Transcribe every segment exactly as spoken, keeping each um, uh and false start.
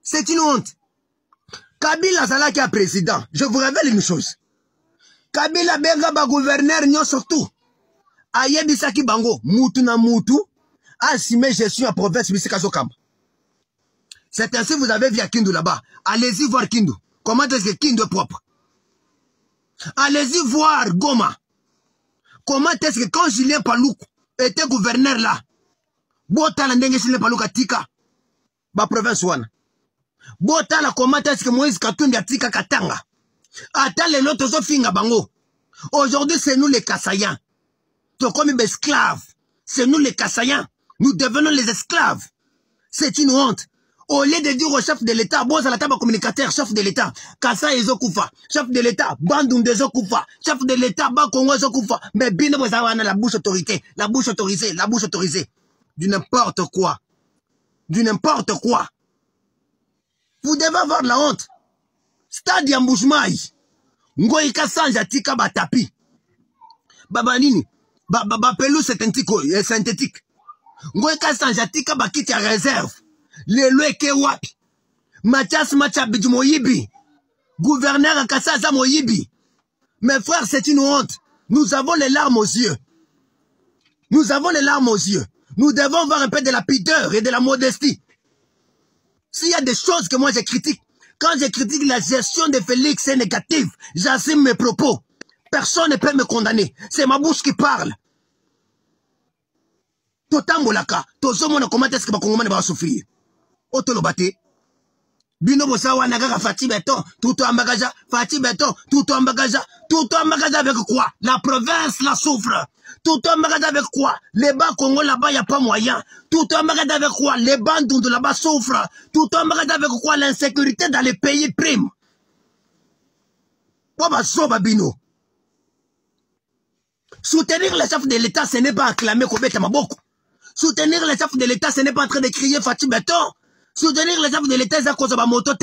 C'est une honte. Kabila Zalaki a président. Je vous révèle une chose. Kabila benga ba gouverneur nyo surtout. Ayebisaki bango mutu na mutu assumer gestion à province bisika Zokamba. C'est ainsi vous avez vu à Kindu là-bas. Allez-y voir Kindu. Comment est-ce que Kindu est propre? Allez-y voir Goma. Comment est-ce que quand Julien Palouk était gouverneur là, Botala ndenge Julien Palouk a tika ba province wana. Botala comment est-ce que Moïse Katumbi a tika Katanga. Attends les lotos finga bango. Aujourd'hui c'est nous les Kassaïens. Tu comme des esclaves. C'est nous les Kassaïens. Nous devenons les esclaves. C'est une honte. Au lieu de dire au chef de l'État, bon, ça la table communicateur, chef de l'État, Kassa Ezokoufa, chef de l'État, Bandoum Ezokoufa, chef de l'État, Bakongo Ezokoufa, mais bien vous avez la bouche autorité, la bouche autorisée, la bouche autorisée. Du n'importe quoi. Du n'importe quoi. Vous devez avoir la honte. Stade Yambouchmaï. Ngoïka Sanja Tika Batapi. Babanini. Baba pelou synthétique. Ngoïka Sanja Tika Bakiti à réserve. Le loeke wapi. Mathias Machabidj Moyibi. Gouverneur à Kassaza Moyibi. Mes frères, c'est une honte. Nous avons les larmes aux yeux. Nous avons les larmes aux yeux. Nous devons avoir un peu de la pudeur et de la modestie. S'il y a des choses que moi je critique, quand je critique la gestion de Félix, c'est négatif. J'assume mes propos. Personne ne peut me condamner. C'est ma bouche qui parle. Totambolaka. Tozomona comment est-ce que ma Congolais va souffrir. Otolobate. Bino Bosawa Nagara Fati Beton. Tout en bagaja. Fati Beton. Tout en bagaja. Tout en bagaja avec quoi? La province la souffre. Tout en bagaja avec quoi? Les bas Congo là-bas, il n'y a pas moyen. Tout en bagaja avec quoi? Les bandits de là-bas souffrent. Tout en bagaja avec quoi? L'insécurité dans les pays prime. Bino. Soutenir les chefs de l'État, ce n'est pas acclamer Kobeta Maboko. Soutenir les chefs de l'État, ce n'est pas en train de crier Fati Beton. Soutenir les chefs de l'État, c'est à cause de la moto,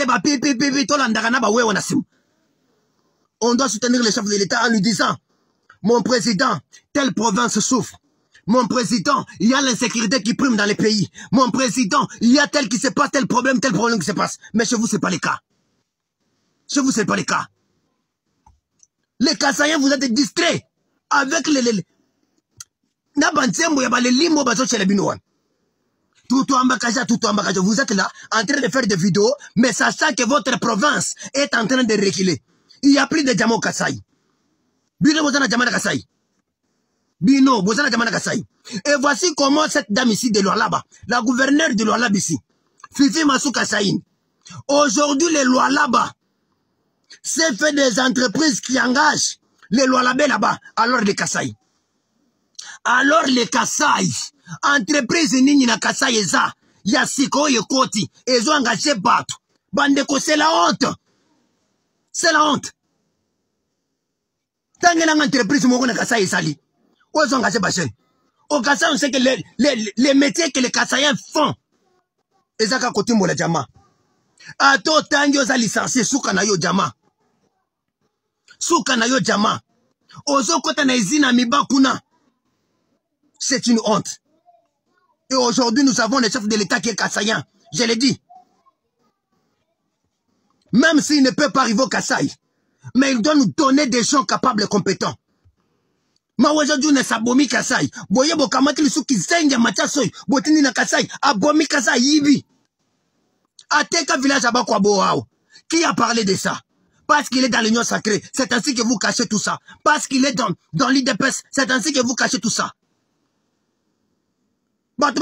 on doit soutenir les chefs de l'État en lui disant, mon président, telle province souffre. Mon président, il y a l'insécurité qui prime dans les pays. Mon président, il y a tel qui se passe, tel problème, tel problème qui se passe. Mais chez vous, ce n'est pas le cas. Chez vous, ce n'est pas le cas. Les Kassaïens, vous êtes distraits avec les... les, les Tout en bagaja, tout en bagaja. Vous êtes là, en train de faire des vidéos, mais sachant que votre province est en train de reculer. Il n'y a plus de Djamo Kassaï. Bino, vous avez Djamana Kassaï. Bino, vous avez Djamana Kassaï. Et voici comment cette dame ici de Lualaba, la gouverneure de Lualaba ici, Fifi Massou Kassaïn. Aujourd'hui, les Lualaba, c'est fait des entreprises qui engagent les Lualabais là-bas, alors les Kassaï. Alors les Kassaï, entreprise nini na Kassaï eza, ya siko yekoti, ezo engagé bato. Bandeko, c'est la honte. C'est la honte. Tant que l'entreprise moko na Kassaï ezali, où ils ont engagé bachen. Au Kassaï, on sait que les, les, les métiers que les Kassaïens font, ezaka kotimbo la jama. Ato tangi oza licencié, souka na yo jama. Souka na yo jama. Ozo kota na izina mibakuna. C'est une honte. Et aujourd'hui, nous avons le chef de l'État qui est Kassaïen. Je l'ai dit. Même s'il ne peut pas arriver au Kassaï, mais il doit nous donner des gens capables et compétents. Mais aujourd'hui, on s'abomi Kassaï. Boye bokamati lisu kizenga machasoy. Botini na Kassaï. Abomi Kassaï yibi. Ateka village abakwa boao. Qui a parlé de ça? Parce qu'il est dans l'union sacrée. C'est ainsi que vous cachez tout ça. Parce qu'il est dans, dans l'I D P S. C'est ainsi que vous cachez tout ça. Même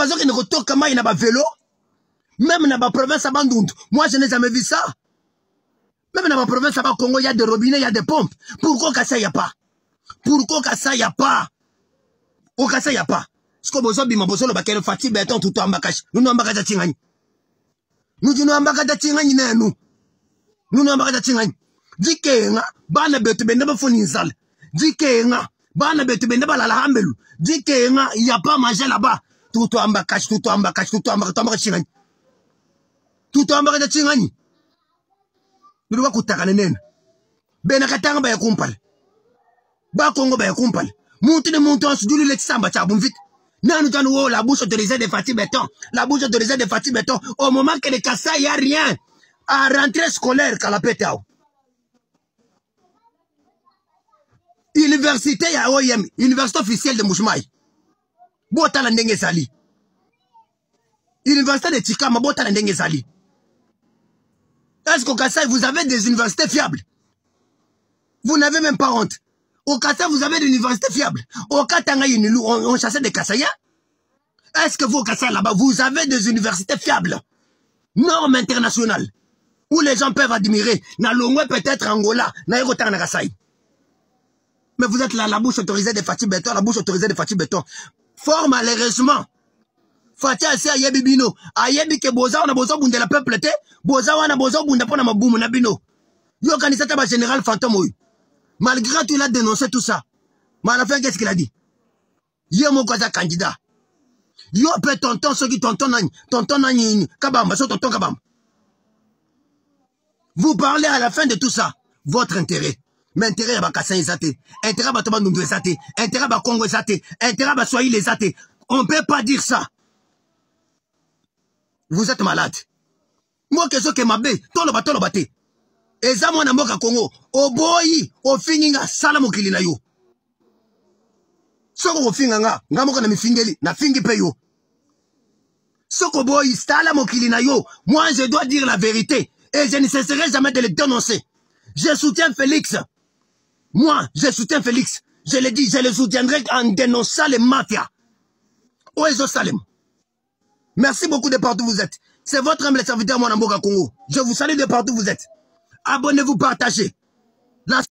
dans ma province à Bandound, moi je n'ai jamais vu ça. Même dans ma province à Congo, il y a des robinets, il y a des pompes. Pourquoi qu'à ça il n'y a pas? Pourquoi qu'à ça il n'y a pas? Au cas ça il n'y a pas. Ce que vous avez dit, vous avez dit, Fatih Beton, tout en bagage. Nous n'avons pas de tingani. Nous n'avons pas de tingani, nous. Nous n'avons pas de tingani. Dis que, bana betu benda foninzal. Dis que, bana betu benda la hambelu. Dis que, il n'y a pas manger là-bas. Tout en bagage, tout en bagage, tout en bagage, tout en bagage. Tout en bagage de tingani. Nous devons écouter la nene. Benakatanga ba yakumpal. Ba Congo ba yakumpal. Monte de montant sur le samba tchabum vite. Nanu tanu la bouche autorisée de Fatih Beton. La bouche autorisée de Fatih Beton. Au moment que les Kassaï, il n'y a rien. à rentrée scolaire kala petao. Université ya O I M, université officielle de Mouchmaï. Bota la ndenge sali. Université de Chikama, bota la ndenge sali. Est-ce qu'au Kassai, vous avez des universités fiables? Vous n'avez même pas honte. Au Kassai, vous avez des universités fiables. Au Katanga, on, on chassait des Kassayens. Est-ce que vous, au Kassai, là-bas, vous avez des universités fiables? Normes internationales. Où les gens peuvent admirer. Na Longwe peut-être Angola. Na Erotang na Kassai. Mais vous êtes là, la bouche autorisée de Fatih Béton, la bouche autorisée de Fatih Béton. Fort malheureusement. Fatih assez ayebi bino. Ayebi ke boza on a besoin bunde la peuple te. Boza on a besoin bunde pona maboum na bino. Yo kanisa ba général fantôme. Malgré tout il a dénoncé tout ça. Mais à la fin qu'est-ce qu'il a dit? Yo mon kwaza candidat. Yo peut tonton ceux qui tonton nani, tonton nani kabamba, so tonton kabamba. Vous parlez à la fin de tout ça votre intérêt. Mais intérêt à Bakassin Zate, intérêt à Batobandoundou Zate, intérêt à Congo Zate, intérêt à Soyi les Zate. On ne peut pas dire ça. Vous êtes malade. Moi, que ce que m'a bé, tolo ba tolo bate. Et ça, moi, na moka Congo, au boyi, au fininga, salamo kilina yo. Soko au finanga, nga moka na mi fingeli, na fingi pe yo. Soko boyi, salamo kilina yo. Moi, je dois dire la vérité. Et je ne cesserai jamais de le dénoncer. Je soutiens Félix. Moi, je soutiens Félix. Je le dis, je le soutiendrai en dénonçant les mafias. Oezo Salem. Merci beaucoup de partout où vous êtes. C'est votre humble serviteur, mon Amboka Congo. Je vous salue de partout où vous êtes. Abonnez-vous, partagez. La